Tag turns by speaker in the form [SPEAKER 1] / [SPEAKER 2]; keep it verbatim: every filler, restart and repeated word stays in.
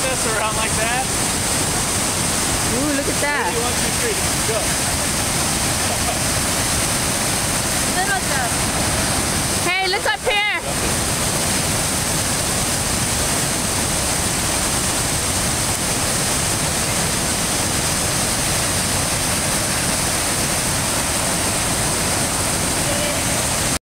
[SPEAKER 1] this, around like that.
[SPEAKER 2] Ooh, look at that.
[SPEAKER 1] Ready, one, two, three, go.